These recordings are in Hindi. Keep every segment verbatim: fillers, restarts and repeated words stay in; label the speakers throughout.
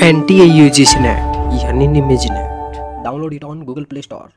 Speaker 1: N T A U G C net यानी निमिज net. Download it on Google Play Store.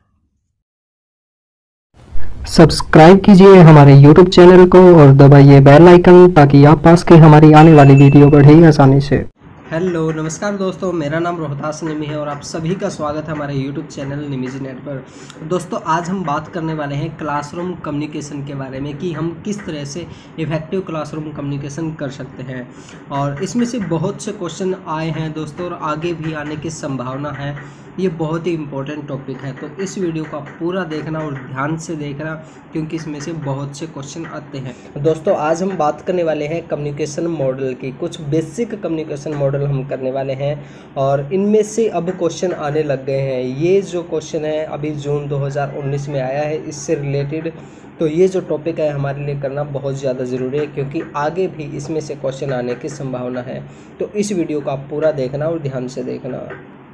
Speaker 2: Subscribe कीजिए हमारे यूट्यूब चैनल को और दबाइए बेल आइकन ताकि आप पास के हमारी आने वाली वीडियो बढ़े आसानी से।
Speaker 1: हेलो नमस्कार दोस्तों, मेरा नाम रोहतास निमी है और आप सभी का स्वागत है हमारे यूट्यूब चैनल निमिज नेट पर। दोस्तों आज हम बात करने वाले हैं क्लासरूम कम्युनिकेशन के बारे में कि हम किस तरह से इफ़ेक्टिव क्लासरूम कम्युनिकेशन कर सकते हैं। और इसमें से बहुत से क्वेश्चन आए हैं दोस्तों और आगे भी आने की संभावना है। ये बहुत ही इम्पोर्टेंट टॉपिक है, तो इस वीडियो को आप पूरा देखना और ध्यान से देखना क्योंकि इसमें से बहुत से क्वेश्चन आते हैं। दोस्तों आज हम बात करने वाले हैं कम्युनिकेशन मॉडल की, कुछ बेसिक कम्युनिकेशन मॉडल हम करने वाले हैं और इनमें से अब क्वेश्चन आने लग गए हैं। ये जो क्वेश्चन है अभी जून दो हज़ार उन्नीस में आया है इससे रिलेटेड, तो ये जो टॉपिक है हमारे लिए करना बहुत ज़्यादा ज़रूरी है क्योंकि आगे भी इसमें से क्वेश्चन आने की संभावना है। तो इस वीडियो को आप पूरा देखना और ध्यान से देखना।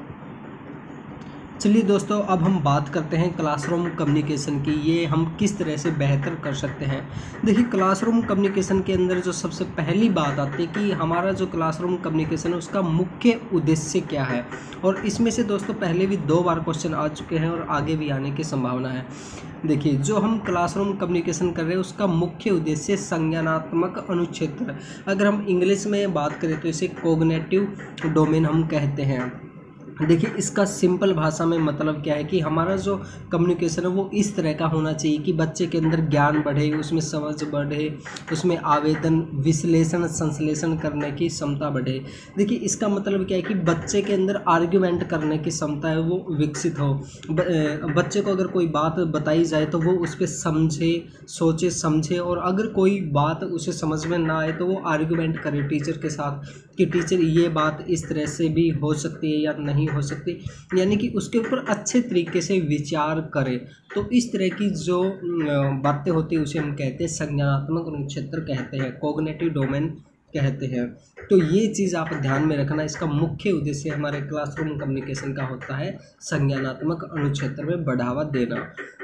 Speaker 1: चलिए दोस्तों अब हम बात करते हैं क्लासरूम कम्युनिकेशन की, ये हम किस तरह से बेहतर कर सकते हैं। देखिए क्लासरूम कम्युनिकेशन के अंदर जो सबसे पहली बात आती है कि हमारा जो क्लासरूम कम्युनिकेशन है उसका मुख्य उद्देश्य क्या है। और इसमें से दोस्तों पहले भी दो बार क्वेश्चन आ चुके हैं और आगे भी आने की संभावना है। देखिए जो हम क्लासरूम कम्युनिकेशन कर रहे हैं उसका मुख्य उद्देश्य संज्ञानात्मक अनुक्षेत्र, अगर हम इंग्लिश में बात करें तो इसे कॉग्निटिव डोमेन हम कहते हैं। देखिए इसका सिंपल भाषा में मतलब क्या है कि हमारा जो कम्युनिकेशन है वो इस तरह का होना चाहिए कि बच्चे के अंदर ज्ञान बढ़े, उसमें समझ बढ़े, उसमें आवेदन विश्लेषण संश्लेषण करने की क्षमता बढ़े। देखिए इसका मतलब क्या है कि बच्चे के अंदर आर्ग्यूमेंट करने की क्षमता है वो विकसित हो। बच्चे को अगर कोई बात बताई जाए तो वो उस पर समझे, सोचे समझे, और अगर कोई बात उसे समझ में ना आए तो वो आर्ग्यूमेंट करे टीचर के साथ कि टीचर ये बात इस तरह से भी हो सकती है या नहीं हो सकती, यानी कि उसके ऊपर अच्छे तरीके से विचार करे। तो इस तरह की जो बातें होती है उसे हम कहते हैं संज्ञानात्मक अनुक्षेत्र कहते हैं, कॉग्निटिव डोमेन कहते हैं। तो ये चीज़ आप ध्यान में रखना, इसका मुख्य उद्देश्य हमारे क्लासरूम कम्युनिकेशन का होता है संज्ञानात्मक अनुक्षेत्र में बढ़ावा देना।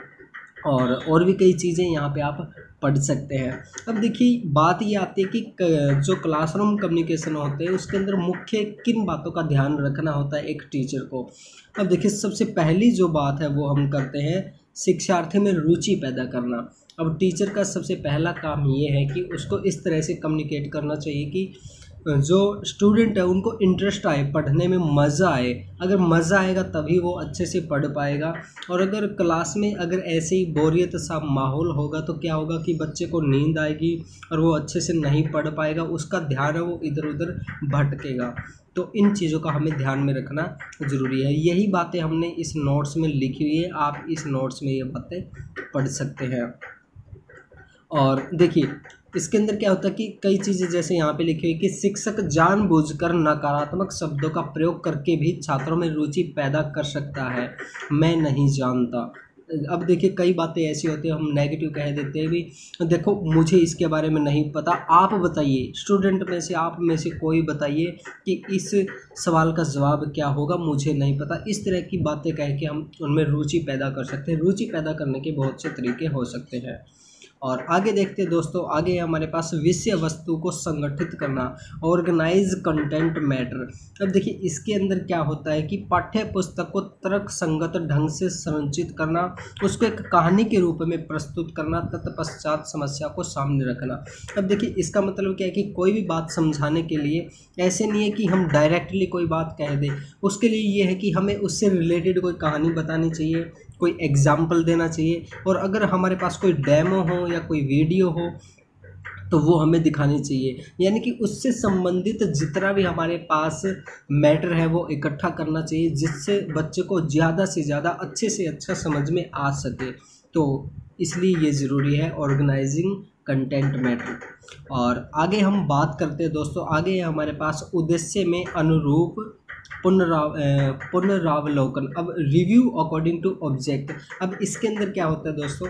Speaker 1: और और भी कई चीज़ें यहाँ पे आप पढ़ सकते हैं। अब देखिए बात ये आती है कि जो क्लासरूम कम्युनिकेशन होते हैं उसके अंदर मुख्य किन बातों का ध्यान रखना होता है एक टीचर को। अब देखिए सबसे पहली जो बात है वो हम करते हैं शिक्षार्थी में रुचि पैदा करना। अब टीचर का सबसे पहला काम ये है कि उसको इस तरह से कम्युनिकेट करना चाहिए कि जो स्टूडेंट है उनको इंटरेस्ट आए, पढ़ने में मज़ा आए। अगर मज़ा आएगा तभी वो अच्छे से पढ़ पाएगा। और अगर क्लास में अगर ऐसे ही बोरियत सा माहौल होगा तो क्या होगा कि बच्चे को नींद आएगी और वो अच्छे से नहीं पढ़ पाएगा, उसका ध्यान है वो इधर उधर भटकेगा। तो इन चीज़ों का हमें ध्यान में रखना ज़रूरी है। यही बातें हमने इस नोट्स में लिखी हुई है, आप इस नोट्स में ये बातें पढ़ सकते हैं। और देखिए इसके अंदर क्या होता है कि कई चीज़ें जैसे यहाँ पे लिखी हुई कि शिक्षक जानबूझकर नकारात्मक शब्दों का प्रयोग करके भी छात्रों में रुचि पैदा कर सकता है, मैं नहीं जानता। अब देखिए कई बातें ऐसी होती है हम नेगेटिव कह देते हैं भी, देखो मुझे इसके बारे में नहीं पता, आप बताइए, स्टूडेंट में से आप में से कोई बताइए कि इस सवाल का जवाब क्या होगा, मुझे नहीं पता। इस तरह की बातें कह के हम उनमें रुचि पैदा कर सकते हैं। रुचि पैदा करने के बहुत से तरीके हो सकते हैं। और आगे देखते हैं दोस्तों, आगे हमारे पास विषय वस्तु को संगठित करना, ऑर्गेनाइज कंटेंट मैटर। अब देखिए इसके अंदर क्या होता है कि पाठ्य पुस्तक को तर्क संगत ढंग से संरचित करना, उसको एक कहानी के रूप में प्रस्तुत करना, तत्पश्चात समस्या को सामने रखना। अब देखिए इसका मतलब क्या है कि कोई भी बात समझाने के लिए ऐसे नहीं है कि हम डायरेक्टली कोई बात कह दें, उसके लिए ये है कि हमें उससे रिलेटेड कोई कहानी बतानी चाहिए, कोई एग्जाम्पल देना चाहिए, और अगर हमारे पास कोई डेमो हो या कोई वीडियो हो तो वो हमें दिखानी चाहिए। यानी कि उससे संबंधित जितना भी हमारे पास मैटर है वो इकट्ठा करना चाहिए जिससे बच्चे को ज़्यादा से ज़्यादा अच्छे से अच्छा समझ में आ सके। तो इसलिए ये ज़रूरी है ऑर्गेनाइजिंग कंटेंट मैटर। और आगे हम बात करते हैं दोस्तों, आगे हमारे पास उद्देश्य में अनुरूप पुनराव पुनरावलोकन। अब रिव्यू अकॉर्डिंग टू ऑब्जेक्ट। अब इसके अंदर क्या होता है दोस्तों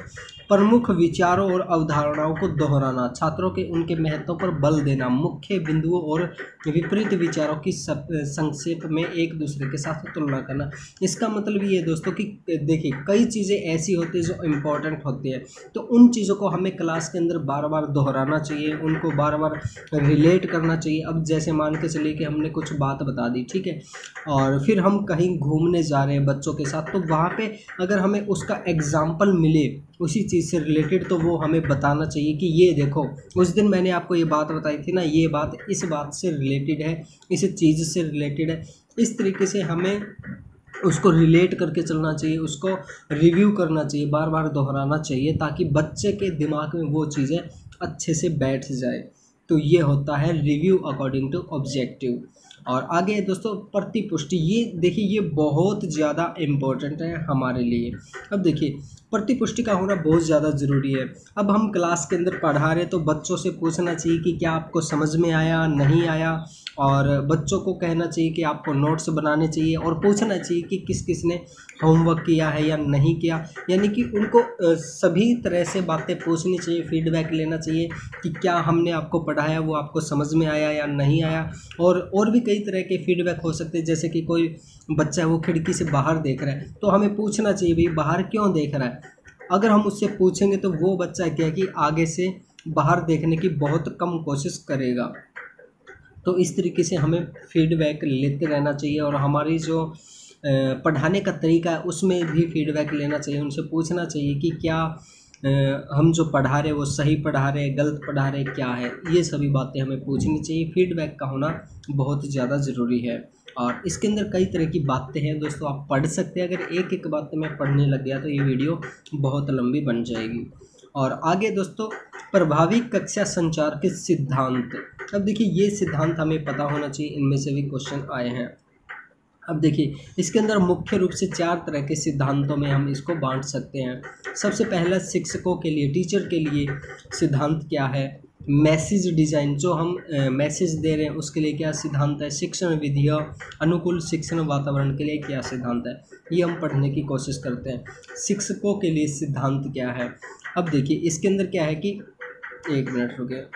Speaker 1: प्रमुख विचारों और अवधारणाओं को दोहराना, छात्रों के उनके महत्व पर बल देना, मुख्य बिंदुओं और विपरीत विचारों की संक्षेप में एक दूसरे के साथ तुलना करना। इसका मतलब ये है दोस्तों कि देखिए कई चीज़ें ऐसी होती है जो इम्पोर्टेंट होती है, तो उन चीज़ों को हमें क्लास के अंदर बार बार दोहराना चाहिए, उनको बार बार रिलेट करना चाहिए। अब जैसे मान के चलिए कि हमने कुछ बात बता दी, ठीक है, और फिर हम कहीं घूमने जा रहे हैं बच्चों के साथ, तो वहाँ पे अगर हमें उसका एग्जाम्पल मिले उसी चीज़ से रिलेटेड, तो वो हमें बताना चाहिए कि ये देखो उस दिन मैंने आपको ये बात बताई थी ना, ये बात इस बात से रिलेटेड है, इस चीज़ से रिलेटेड है। इस तरीके से हमें उसको रिलेट करके चलना चाहिए, उसको रिव्यू करना चाहिए, बार बार दोहराना चाहिए, ताकि बच्चे के दिमाग में वो चीज़ें अच्छे से बैठ जाए। तो ये होता है रिव्यू अकॉर्डिंग टू ऑब्जेक्टिव। और आगे दोस्तों प्रतिपुष्टि, ये देखिए ये बहुत ज़्यादा इम्पोर्टेंट है हमारे लिए। अब देखिए प्रतिपुष्टि का होना बहुत ज़्यादा ज़रूरी है। अब हम क्लास के अंदर पढ़ा रहे तो बच्चों से पूछना चाहिए कि क्या आपको समझ में आया, नहीं आया, और बच्चों को कहना चाहिए कि आपको नोट्स बनाने चाहिए, और पूछना चाहिए कि किस किस ने होमवर्क किया है या नहीं किया। यानी कि उनको सभी तरह से बातें पूछनी चाहिए, फीडबैक लेना चाहिए कि क्या हमने आपको पढ़ाया वो आपको समझ में आया या नहीं आया। और और भी कई तरह के फीडबैक हो सकते हैं, जैसे कि कोई बच्चा है वो खिड़की से बाहर देख रहा है, तो हमें पूछना चाहिए भाई बाहर क्यों देख रहा है। अगर हम उससे पूछेंगे तो वो बच्चा क्या है कि आगे से बाहर देखने की बहुत कम कोशिश करेगा। तो इस तरीके से हमें फीडबैक लेते रहना चाहिए, और हमारी जो पढ़ाने का तरीका है उसमें भी फीडबैक लेना चाहिए, उनसे पूछना चाहिए कि क्या हम जो पढ़ा रहे वो सही पढ़ा रहे, गलत पढ़ा रहे, क्या है, ये सभी बातें हमें पूछनी चाहिए। फीडबैक का होना बहुत ज़्यादा ज़रूरी है। और इसके अंदर कई तरह की बातें हैं दोस्तों, आप पढ़ सकते हैं। अगर एक एक बात मैं पढ़ने लग गया तो ये वीडियो बहुत लंबी बन जाएगी। और आगे दोस्तों प्रभावी कक्षा संचार के सिद्धांत। अब देखिए ये सिद्धांत हमें पता होना चाहिए, इनमें से भी क्वेश्चन आए हैं। अब देखिए इसके अंदर मुख्य रूप से चार तरह के सिद्धांतों में हम इसको बांट सकते हैं। सबसे पहला शिक्षकों के लिए, टीचर के लिए सिद्धांत क्या है। मैसेज डिज़ाइन, जो हम मैसेज दे रहे हैं उसके लिए क्या सिद्धांत है। शिक्षण विधियाँ, अनुकूल शिक्षण वातावरण के लिए क्या सिद्धांत है, ये हम पढ़ने की कोशिश करते हैं। शिक्षकों के लिए सिद्धांत क्या है। अब देखिए इसके अंदर क्या है कि एक मिनट रुके,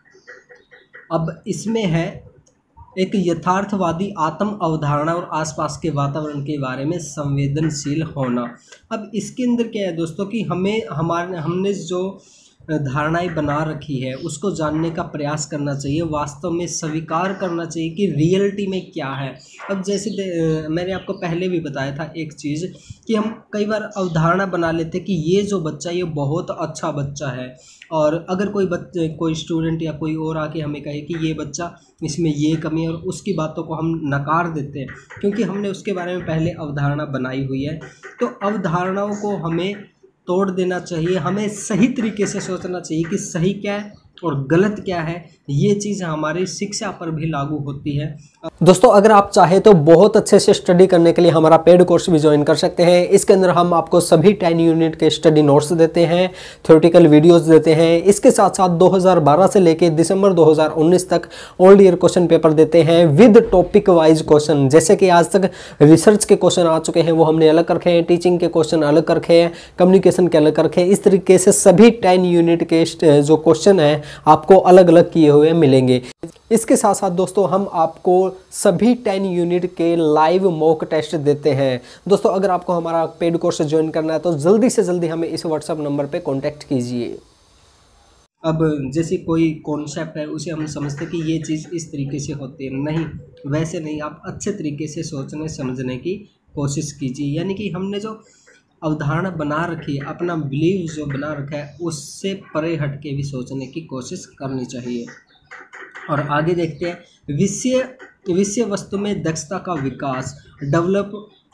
Speaker 1: अब इसमें है एक यथार्थवादी आत्म अवधारणा और आसपास के वातावरण के बारे में संवेदनशील होना। अब इसके अंदर क्या है दोस्तों कि हमें हमारे हमने जो धारणाएं बना रखी है उसको जानने का प्रयास करना चाहिए, वास्तव में स्वीकार करना चाहिए कि रियलिटी में क्या है। अब जैसे मैंने आपको पहले भी बताया था एक चीज़ कि हम कई बार अवधारणा बना लेते कि ये जो बच्चा ये बहुत अच्छा बच्चा है, और अगर कोई बच्चे कोई स्टूडेंट या कोई और आके हमें कहे कि ये बच्चा इसमें ये कमी है, और उसकी बातों को हम नकार देते हैं क्योंकि हमने उसके बारे में पहले अवधारणा बनाई हुई है। तो अवधारणाओं को हमें तोड़ देना चाहिए, हमें सही तरीके से सोचना चाहिए कि सही क्या है और गलत क्या है। ये चीज़ हमारी शिक्षा पर भी लागू होती है।
Speaker 3: दोस्तों अगर आप चाहे तो बहुत अच्छे से स्टडी करने के लिए हमारा पेड कोर्स भी ज्वाइन कर सकते हैं। इसके अंदर हम आपको सभी टेन यूनिट के स्टडी नोट्स देते हैं, थ्योरेटिकल वीडियोस देते हैं। इसके साथ साथ दो हज़ार बारह से लेके दिसंबर दो हज़ार उन्नीस तक ऑल ईयर क्वेश्चन पेपर देते हैं विद टॉपिक वाइज क्वेश्चन। जैसे कि आज तक रिसर्च के क्वेश्चन आ चुके हैं वो हमने अलग रखे हैं, टीचिंग के क्वेश्चन अलग रखे हैं, कम्युनिकेशन के अलग रखे हैं। इस तरीके से सभी टेन यूनिट के जो क्वेश्चन हैं आपको अलग अलग किए हुए मिलेंगे। इसके साथ साथ दोस्तों हम आपको सभी टेन यूनिट के लाइव मॉक टेस्ट देते हैं। दोस्तों अगर आपको हमारा पेड कोर्स ज्वाइन करना है तो जल्दी से जल्दी हमें इस व्हाट्सएप नंबर पे कांटेक्ट कीजिए।
Speaker 1: अब जैसे कोई कॉन्सेप्ट है उसे हम समझते कि ये चीज़ इस तरीके से होती है, नहीं वैसे नहीं, आप अच्छे तरीके से सोचने समझने की कोशिश कीजिए। यानी कि हमने जो अवधारणा बना रखी है, अपना बिलीव जो बना रखा है उससे परे हट के भी सोचने की कोशिश करनी चाहिए। और आगे देखते हैं विषय विषय वस्तु में दक्षता का विकास, develop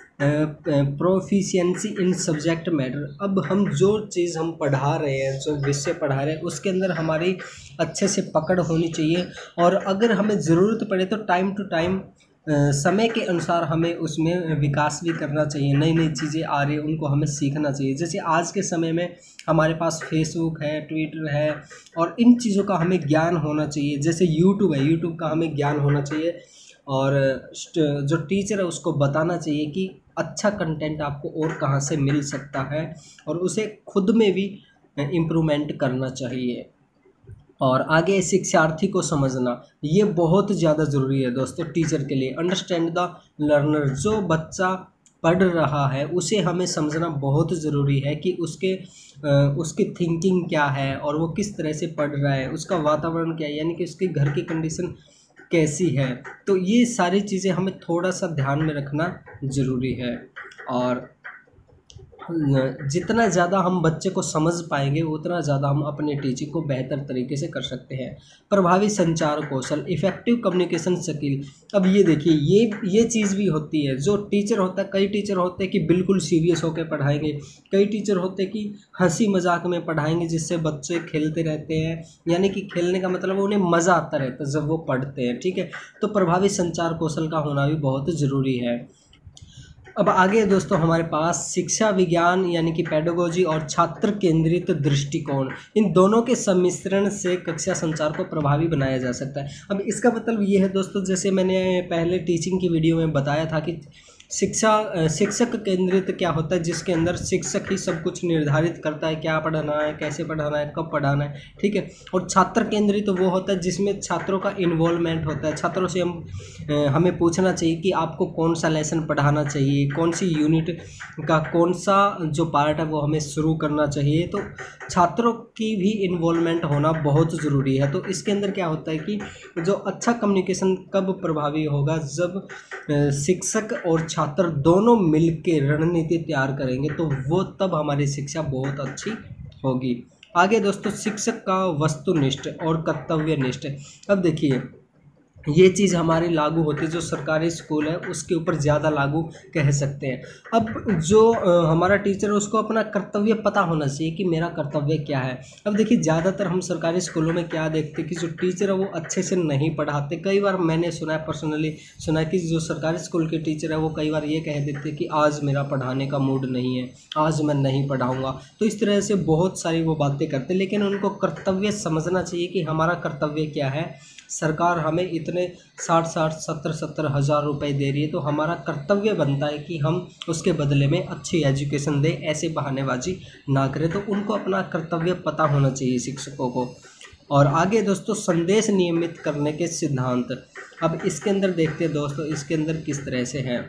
Speaker 1: proficiency in subject matter. अब हम जो चीज़ हम पढ़ा रहे हैं, जो विषय पढ़ा रहे हैं उसके अंदर हमारी अच्छे से पकड़ होनी चाहिए, और अगर हमें ज़रूरत पड़े तो टाइम टू टाइम समय के अनुसार हमें उसमें विकास भी करना चाहिए। नई नई चीज़ें आ रही हैं उनको हमें सीखना चाहिए। जैसे आज के समय में हमारे पास फेसबुक है, ट्विटर है, और इन चीज़ों का हमें ज्ञान होना चाहिए। जैसे यूट्यूब है, यूट्यूब का हमें ज्ञान होना चाहिए, और जो टीचर है उसको बताना चाहिए कि अच्छा कंटेंट आपको और कहाँ से मिल सकता है, और उसे खुद में भी इम्प्रूवमेंट करना चाहिए। और आगे शिक्षार्थी को समझना, ये बहुत ज़्यादा ज़रूरी है दोस्तों टीचर के लिए। अंडरस्टैंड द लर्नर, जो बच्चा पढ़ रहा है उसे हमें समझना बहुत ज़रूरी है कि उसके उसकी थिंकिंग क्या है और वो किस तरह से पढ़ रहा है, उसका वातावरण क्या है, यानी कि उसके घर की कंडीशन कैसी है। तो ये सारी चीज़ें हमें थोड़ा सा ध्यान में रखना ज़रूरी है। और जितना ज़्यादा हम बच्चे को समझ पाएंगे उतना ज़्यादा हम अपनी टीचिंग को बेहतर तरीके से कर सकते हैं। प्रभावी संचार कौशल, इफ़ेक्टिव कम्युनिकेशन स्किल। अब ये देखिए, ये ये चीज़ भी होती है। जो टीचर होता है, कई टीचर होते हैं कि बिल्कुल सीरियस होकर पढ़ाएंगे, कई टीचर होते हैं कि हंसी मजाक में पढ़ाएंगे जिससे बच्चे खेलते रहते हैं, यानी कि खेलने का मतलब उन्हें मज़ा आता रहता है जब वो पढ़ते हैं। ठीक है, तो प्रभावी संचार कौशल का होना भी बहुत ज़रूरी है। अब आगे दोस्तों हमारे पास शिक्षा विज्ञान यानी कि पेडागोजी और छात्र केंद्रित दृष्टिकोण, इन दोनों के सम्मिश्रण से कक्षा संचार को प्रभावी बनाया जा सकता है। अब इसका मतलब ये है दोस्तों, जैसे मैंने पहले टीचिंग की वीडियो में बताया था कि शिक्षा शिक्षक केंद्रित क्या होता है, जिसके अंदर शिक्षक ही सब कुछ निर्धारित करता है, क्या पढ़ाना है, कैसे पढ़ाना है, कब पढ़ाना है। ठीक है, और छात्र केंद्रित तो वो होता है जिसमें छात्रों का इन्वॉल्वमेंट होता है। छात्रों से हम हमें पूछना चाहिए कि आपको कौन सा लेसन पढ़ाना चाहिए, कौन सी यूनिट का कौन सा जो पार्ट है वो हमें शुरू करना चाहिए। तो छात्रों की भी इन्वॉल्वमेंट होना बहुत ज़रूरी है। तो इसके अंदर क्या होता है कि जो अच्छा कम्युनिकेशन कब प्रभावी होगा, जब शिक्षक और छात्र दोनों मिलकर रणनीति तैयार करेंगे, तो वो तब हमारी शिक्षा बहुत अच्छी होगी। आगे दोस्तों शिक्षक का वस्तुनिष्ठ और कर्तव्यनिष्ठ। अब देखिए, ये चीज़ हमारी लागू होती है, जो सरकारी स्कूल है उसके ऊपर ज़्यादा लागू कह सकते हैं। अब जो आ, हमारा टीचर है उसको अपना कर्तव्य पता होना चाहिए कि मेरा कर्तव्य क्या है। अब देखिए, ज़्यादातर हम सरकारी स्कूलों में क्या देखते हैं कि जो टीचर है वो अच्छे से नहीं पढ़ाते। कई बार मैंने सुना है, पर्सनली सुना है कि जो सरकारी स्कूल के टीचर है वो कई बार ये कह देते हैं कि आज मेरा पढ़ाने का मूड नहीं है, आज मैं नहीं पढ़ाऊँगा। तो इस तरह से बहुत सारी वो बातें करते, लेकिन उनको कर्तव्य समझना चाहिए कि हमारा कर्तव्य क्या है। सरकार हमें इतने साठ साठ सत्तर सत्तर हज़ार रुपए दे रही है, तो हमारा कर्तव्य बनता है कि हम उसके बदले में अच्छी एजुकेशन दें, ऐसे बहानेबाजी ना करें। तो उनको अपना कर्तव्य पता होना चाहिए शिक्षकों को। और आगे दोस्तों संदेश नियमित करने के सिद्धांत। अब इसके अंदर देखते हैं दोस्तों, इसके अंदर किस तरह से हैं।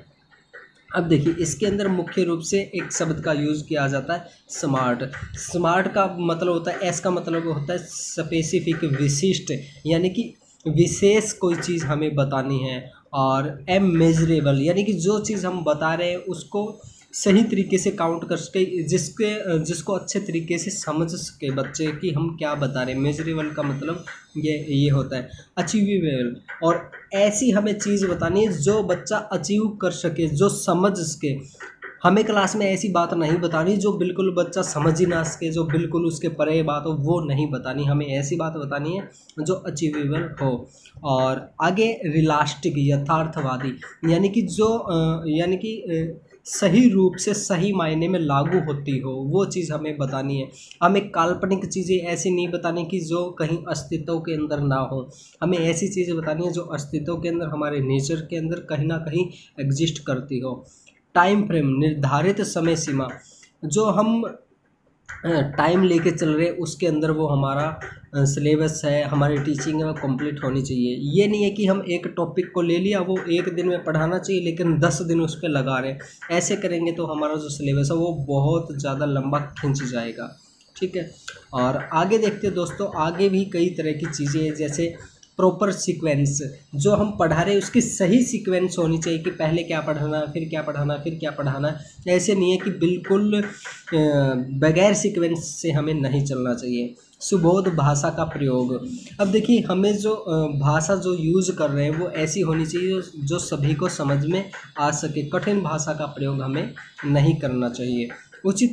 Speaker 1: अब देखिए, इसके अंदर मुख्य रूप से एक शब्द का यूज़ किया जाता है, स्मार्ट। स्मार्ट का मतलब होता है, एस का मतलब होता है स्पेसिफिक, विशिष्ट, यानी कि विशेष कोई चीज़ हमें बतानी है। और एम मेजरेबल, यानी कि जो चीज़ हम बता रहे हैं उसको सही तरीके से काउंट कर सके, जिसके जिसको अच्छे तरीके से समझ सके बच्चे कि हम क्या बता रहे हैं। मेजरेबल का मतलब ये ये होता है अचीवेबल, और ऐसी हमें चीज़ बतानी है जो बच्चा अचीव कर सके, जो समझ सके। हमें क्लास में ऐसी बात नहीं बतानी जो बिल्कुल बच्चा समझ ही ना सके, जो बिल्कुल उसके परे बात हो, वो नहीं बतानी। हमें ऐसी बात बतानी है जो अचीवेबल हो। और आगे रियलिस्टिक, यथार्थवादी, यानी कि जो यानी कि सही रूप से सही मायने में लागू होती हो, वो चीज़ हमें बतानी है। हमें काल्पनिक चीज़ें ऐसी नहीं बतानी कि जो कहीं अस्तित्व के अंदर ना हो। हमें ऐसी चीज़ें बतानी है जो अस्तित्व के अंदर, हमारे नेचर के अंदर कहीं ना कहीं एग्जिस्ट करती हो। टाइम फ्रेम, निर्धारित समय सीमा, जो हम टाइम लेके चल रहे उसके अंदर वो हमारा सिलेबस है, हमारी टीचिंग है, वो कंप्लीट होनी चाहिए। ये नहीं है कि हम एक टॉपिक को ले लिया, वो एक दिन में पढ़ाना चाहिए लेकिन दस दिन उस पर लगा रहे। ऐसे करेंगे तो हमारा जो सिलेबस है वो बहुत ज़्यादा लंबा खिंच जाएगा। ठीक है, और आगे देखते हैं दोस्तों, आगे भी कई तरह की चीज़ें हैं, जैसे प्रॉपर सीक्वेंस, जो हम पढ़ा रहे हैं उसकी सही सीक्वेंस होनी चाहिए कि पहले क्या पढ़ाना है, फिर क्या पढ़ाना है, फिर क्या पढ़ाना है। ऐसे नहीं है कि बिल्कुल बगैर सीक्वेंस से हमें नहीं चलना चाहिए। सुबोध भाषा का प्रयोग। अब देखिए, हमें जो भाषा जो यूज़ कर रहे हैं वो ऐसी होनी चाहिए जो सभी को समझ में आ सके। कठिन भाषा का प्रयोग हमें नहीं करना चाहिए। उचित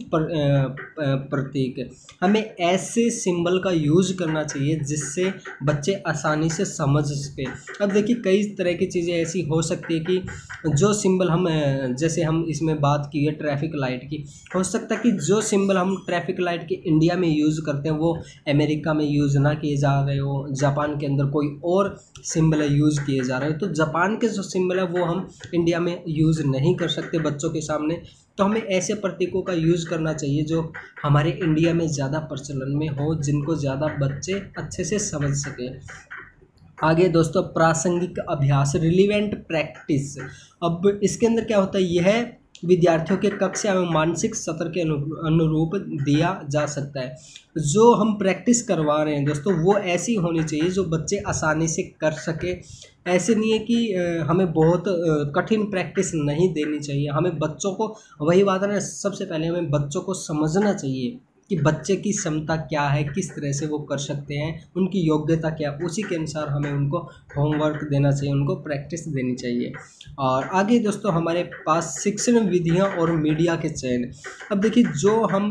Speaker 1: प्रतीक, हमें ऐसे सिंबल का यूज़ करना चाहिए जिससे बच्चे आसानी से समझ सके। अब देखिए, कई तरह की चीज़ें ऐसी हो सकती है कि जो सिंबल हम, जैसे हम इसमें बात की है ट्रैफिक लाइट की, हो सकता है कि जो सिंबल हम ट्रैफिक लाइट के इंडिया में यूज़ करते हैं वो अमेरिका में यूज़ ना किए जा रहे हो, जापान के अंदर कोई और सिंबल यूज़ किए जा रहे हो। तो जापान के जो सिंबल है वो हम इंडिया में यूज़ नहीं कर सकते बच्चों के सामने, तो हमें ऐसे प्रतीकों का यूज़ करना चाहिए जो हमारे इंडिया में ज़्यादा प्रचलन में हो, जिनको ज़्यादा बच्चे अच्छे से समझ सकें। आगे दोस्तों प्रासंगिक अभ्यास, रिलीवेंट प्रैक्टिस। अब इसके अंदर क्या होता है, यह विद्यार्थियों के कक्षा एवं मानसिक सत्र के अनु- अनुरूप दिया जा सकता है। जो हम प्रैक्टिस करवा रहे हैं दोस्तों वो ऐसी होनी चाहिए जो बच्चे आसानी से कर सके। ऐसे नहीं है कि अ, हमें बहुत अ, कठिन प्रैक्टिस नहीं देनी चाहिए। हमें बच्चों को, वही बात है ना, सबसे पहले हमें बच्चों को समझना चाहिए कि बच्चे की क्षमता क्या है, किस तरह से वो कर सकते हैं, उनकी योग्यता क्या, उसी के अनुसार हमें उनको होमवर्क देना चाहिए, उनको प्रैक्टिस देनी चाहिए। और आगे दोस्तों हमारे पास शिक्षण विधियां और मीडिया के चयन। अब देखिए जो हम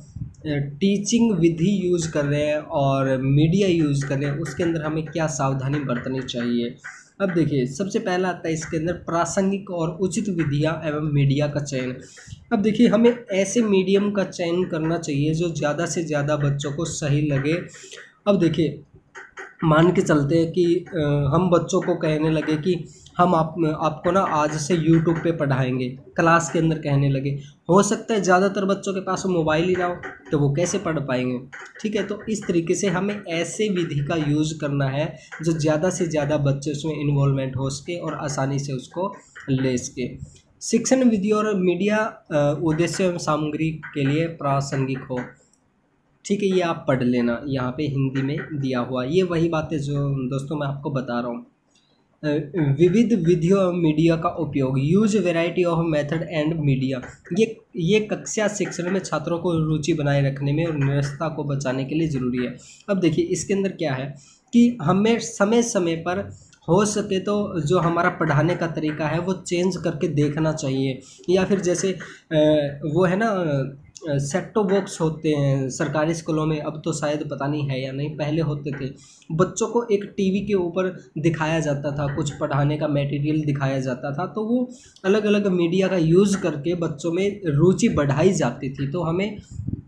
Speaker 1: टीचिंग विधि यूज़ कर रहे हैं और मीडिया यूज़ कर रहे हैं उसके अंदर हमें क्या सावधानी बरतनी चाहिए। अब देखिए सबसे पहला आता है इसके अंदर प्रासंगिक और उचित विधियां एवं मीडिया का चयन। अब देखिए हमें ऐसे मीडियम का चयन करना चाहिए जो ज़्यादा से ज़्यादा बच्चों को सही लगे। अब देखिए मान के चलते हैं कि अ, हम बच्चों को कहने लगे कि हम आप आपको ना आज से यूट्यूब पे पढ़ाएंगे, क्लास के अंदर कहने लगे। हो सकता है ज़्यादातर बच्चों के पास मोबाइल ही ना हो, तो वो कैसे पढ़ पाएंगे। ठीक है, तो इस तरीके से हमें ऐसे विधि का यूज़ करना है जो ज़्यादा से ज़्यादा बच्चे उसमें इन्वॉल्वमेंट हो सके और आसानी से उसको ले सके। शिक्षण विधि और मीडिया अ, उद्देश्य एवं सामग्री के लिए प्रासंगिक हो। ठीक है, ये आप पढ़ लेना, यहाँ पे हिंदी में दिया हुआ। ये वही बातें जो दोस्तों मैं आपको बता रहा हूँ। अ, विविध विधियों और मीडिया का उपयोग, use variety of method and media. ये ये कक्षा शिक्षण में छात्रों को रुचि बनाए रखने में और निरस्ता को बचाने के लिए ज़रूरी है। अब देखिए इसके अंदर क्या है कि हमें समय समय पर हो सके तो जो हमारा पढ़ाने का तरीका है वो चेंज करके देखना चाहिए। या फिर जैसे अ, वो है ना सेट बॉक्स होते हैं सरकारी स्कूलों में, अब तो शायद पता नहीं है या नहीं, पहले होते थे। बच्चों को एक टीवी के ऊपर दिखाया जाता था, कुछ पढ़ाने का मटेरियल दिखाया जाता था, तो वो अलग अलग मीडिया का यूज़ करके बच्चों में रुचि बढ़ाई जाती थी। तो हमें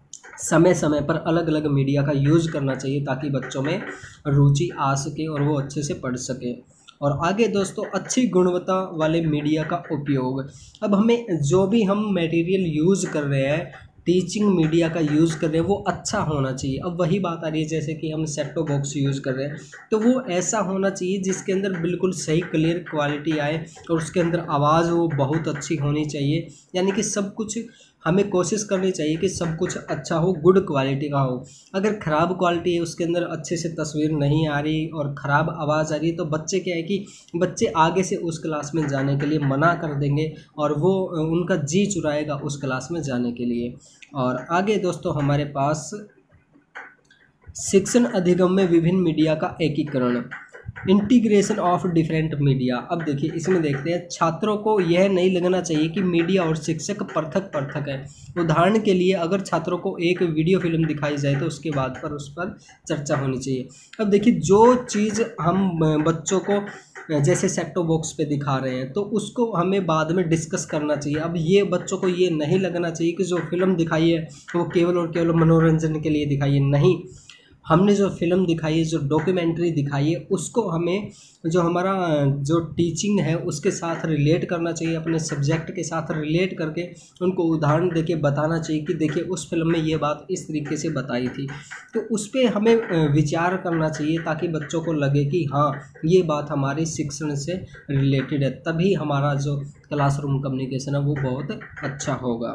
Speaker 1: समय समय पर अलग अलग मीडिया का यूज़ करना चाहिए ताकि बच्चों में रुचि आ सके और वो अच्छे से पढ़ सके। और आगे दोस्तों अच्छी गुणवत्ता वाले मीडिया का उपयोग। अब हमें जो भी हम मटेरियल यूज़ कर रहे हैं, टीचिंग मीडिया का यूज़ कर रहे हैं, वो अच्छा होना चाहिए। अब वही बात आ रही है जैसे कि हम सेट टॉप बॉक्स यूज़ कर रहे हैं तो वो ऐसा होना चाहिए जिसके अंदर बिल्कुल सही क्लियर क्वालिटी आए और उसके अंदर आवाज़ वो बहुत अच्छी होनी चाहिए। यानी कि सब कुछ हमें कोशिश करनी चाहिए कि सब कुछ अच्छा हो, गुड क्वालिटी का हो। अगर ख़राब क्वालिटी है, उसके अंदर अच्छे से तस्वीर नहीं आ रही और ख़राब आवाज़ आ रही है, तो बच्चे क्या है कि बच्चे आगे से उस क्लास में जाने के लिए मना कर देंगे और वो उनका जी चुराएगा उस क्लास में जाने के लिए। और आगे दोस्तों हमारे पास शिक्षण अधिगम में विभिन्न मीडिया का एकीकरण, इंटीग्रेशन ऑफ डिफरेंट मीडिया। अब देखिए इसमें देखते हैं, छात्रों को यह नहीं लगना चाहिए कि मीडिया और शिक्षक पृथक पृथक है। उदाहरण के लिए अगर छात्रों को एक वीडियो फिल्म दिखाई जाए तो उसके बाद पर उस पर चर्चा होनी चाहिए। अब देखिए जो चीज़ हम बच्चों को जैसे सेट टॉप बॉक्स पे दिखा रहे हैं तो उसको हमें बाद में डिस्कस करना चाहिए। अब ये बच्चों को ये नहीं लगना चाहिए कि जो फिल्म दिखाई है वो केवल और केवल मनोरंजन के लिए दिखाई है। नहीं, हमने जो फिल्म दिखाई है, जो डॉक्यूमेंट्री दिखाई है, उसको हमें जो हमारा जो टीचिंग है उसके साथ रिलेट करना चाहिए, अपने सब्जेक्ट के साथ रिलेट करके उनको उदाहरण देके बताना चाहिए कि देखिए उस फिल्म में ये बात इस तरीके से बताई थी। तो उस पर हमें विचार करना चाहिए ताकि बच्चों को लगे कि हाँ ये बात हमारी शिक्षण से रिलेटेड है, तभी हमारा जो क्लासरूम कम्युनिकेशन है वो बहुत अच्छा होगा।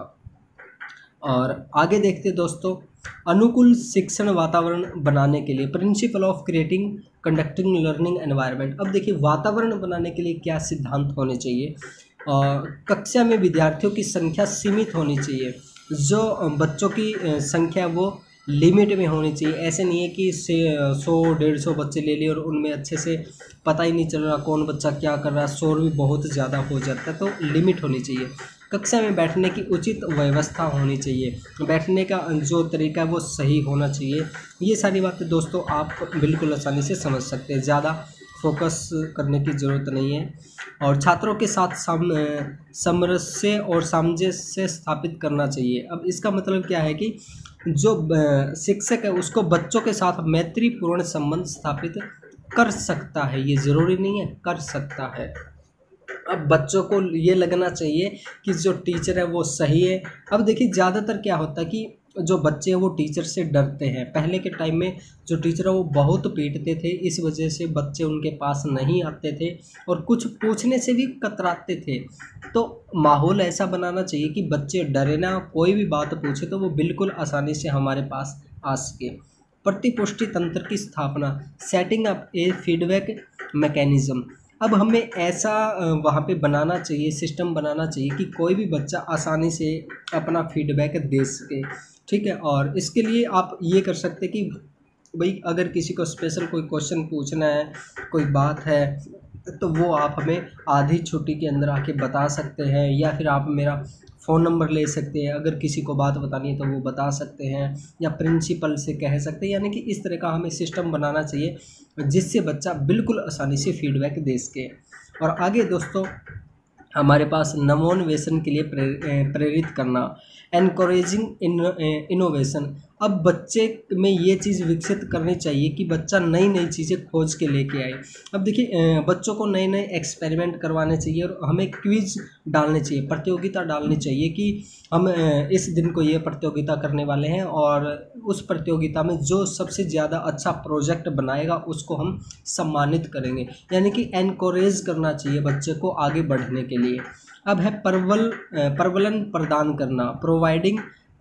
Speaker 1: और आगे देखते दोस्तों, अनुकूल शिक्षण वातावरण बनाने के लिए principle of creating conducting learning environment. अब देखिए वातावरण बनाने के लिए क्या सिद्धांत होने चाहिए। और कक्षा में विद्यार्थियों की संख्या सीमित होनी चाहिए, जो बच्चों की संख्या वो लिमिट में होनी चाहिए। ऐसे नहीं है कि से सौ डेढ़ सौ बच्चे ले लिए और उनमें अच्छे से पता ही नहीं चल रहा कौन बच्चा क्या कर रहा है, शोर भी बहुत ज़्यादा हो जाता है। तो लिमिट होनी चाहिए। कक्षा में बैठने की उचित व्यवस्था होनी चाहिए, बैठने का जो तरीका है वो सही होना चाहिए। ये सारी बातें दोस्तों आप बिल्कुल आसानी से समझ सकते हैं, ज़्यादा फोकस करने की ज़रूरत नहीं है। और छात्रों के साथ सम सामरस्य और सामंजस्य स्थापित करना चाहिए। अब इसका मतलब क्या है कि जो शिक्षक है उसको बच्चों के साथ मैत्रीपूर्ण संबंध स्थापित कर सकता है, ये ज़रूरी नहीं है, कर सकता है। अब बच्चों को ये लगना चाहिए कि जो टीचर है वो सही है। अब देखिए ज़्यादातर क्या होता है कि जो बच्चे हैं वो टीचर से डरते हैं। पहले के टाइम में जो टीचर है वो बहुत पीटते थे, इस वजह से बच्चे उनके पास नहीं आते थे और कुछ पूछने से भी कतराते थे। तो माहौल ऐसा बनाना चाहिए कि बच्चे डरे ना, कोई भी बात पूछे तो वो बिल्कुल आसानी से हमारे पास आ सके। प्रतिपुष्टि तंत्र की स्थापना, setting up a feedback mechanism. अब हमें ऐसा वहाँ पे बनाना चाहिए, सिस्टम बनाना चाहिए कि कोई भी बच्चा आसानी से अपना फीडबैक दे सके, ठीक है। और इसके लिए आप ये कर सकते कि भाई अगर किसी को स्पेशल कोई क्वेश्चन पूछना है, कोई बात है, तो वो आप हमें आधी छुट्टी के अंदर आके बता सकते हैं, या फिर आप मेरा फ़ोन नंबर ले सकते हैं, अगर किसी को बात बतानी है तो वो बता सकते हैं, या प्रिंसिपल से कह सकते हैं। यानी कि इस तरह का हमें सिस्टम बनाना चाहिए जिससे बच्चा बिल्कुल आसानी से फीडबैक दे सके। और आगे दोस्तों हमारे पास नवोन्वेषन के लिए प्रेरित करना, एनकरेजिंग इनोवेशन। अब बच्चे में ये चीज़ विकसित करनी चाहिए कि बच्चा नई नई चीज़ें खोज के लेके आए। अब देखिए बच्चों को नए नए एक्सपेरिमेंट करवाने चाहिए और हमें क्विज डालने चाहिए, प्रतियोगिता डालनी चाहिए कि हम इस दिन को ये प्रतियोगिता करने वाले हैं और उस प्रतियोगिता में जो सबसे ज़्यादा अच्छा प्रोजेक्ट बनाएगा उसको हम सम्मानित करेंगे। यानी कि एनकरेज करना चाहिए बच्चे को आगे बढ़ने के लिए। अब है प्रबल प्रबलन प्रदान करना, प्रोवाइडिंग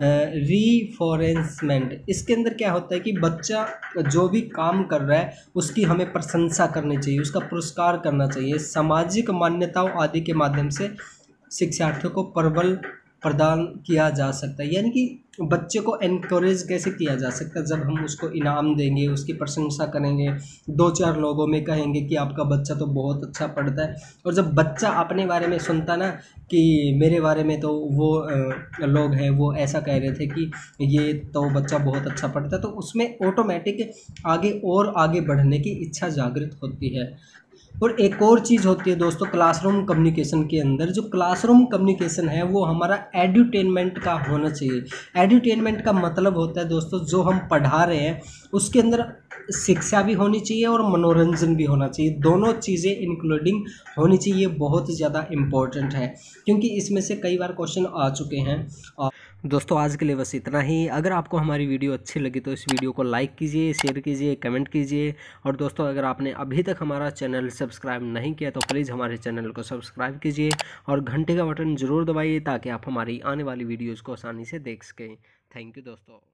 Speaker 1: रीफोरेंसमेंट। इसके अंदर क्या होता है कि बच्चा जो भी काम कर रहा है उसकी हमें प्रशंसा करनी चाहिए, उसका पुरस्कार करना चाहिए। सामाजिक मान्यताओं आदि के माध्यम से शिक्षार्थियों को प्रबल प्रदान किया जा सकता है। यानी कि बच्चे को एनकरेज कैसे किया जा सकता है, जब हम उसको इनाम देंगे, उसकी प्रशंसा करेंगे, दो चार लोगों में कहेंगे कि आपका बच्चा तो बहुत अच्छा पढ़ता है। और जब बच्चा अपने बारे में सुनता ना कि मेरे बारे में तो वो लोग हैं वो ऐसा कह रहे थे कि ये तो बच्चा बहुत अच्छा पढ़ता है, तो उसमें ऑटोमेटिक आगे और आगे बढ़ने की इच्छा जागृत होती है। और एक और चीज़ होती है दोस्तों क्लासरूम कम्युनिकेशन के अंदर, जो क्लासरूम कम्युनिकेशन है वो हमारा एड्यूटेनमेंट का होना चाहिए। एड्यूटेनमेंट का मतलब होता है दोस्तों जो हम पढ़ा रहे हैं उसके अंदर शिक्षा भी होनी चाहिए और मनोरंजन भी होना चाहिए, दोनों चीज़ें इंक्लूडिंग होनी चाहिए। बहुत ज़्यादा इम्पोर्टेंट है क्योंकि इसमें से कई बार क्वेश्चन आ चुके हैं। और दोस्तों आज के लिए बस इतना ही। अगर आपको हमारी वीडियो अच्छी लगी तो इस वीडियो को लाइक कीजिए, शेयर कीजिए, कमेंट कीजिए। और दोस्तों अगर आपने अभी तक हमारा चैनल सब्सक्राइब नहीं किया तो प्लीज़ हमारे चैनल को सब्सक्राइब कीजिए और घंटे का बटन ज़रूर दबाइए ताकि आप हमारी आने वाली वीडियोज़ को आसानी से देख सकें। थैंक यू दोस्तों।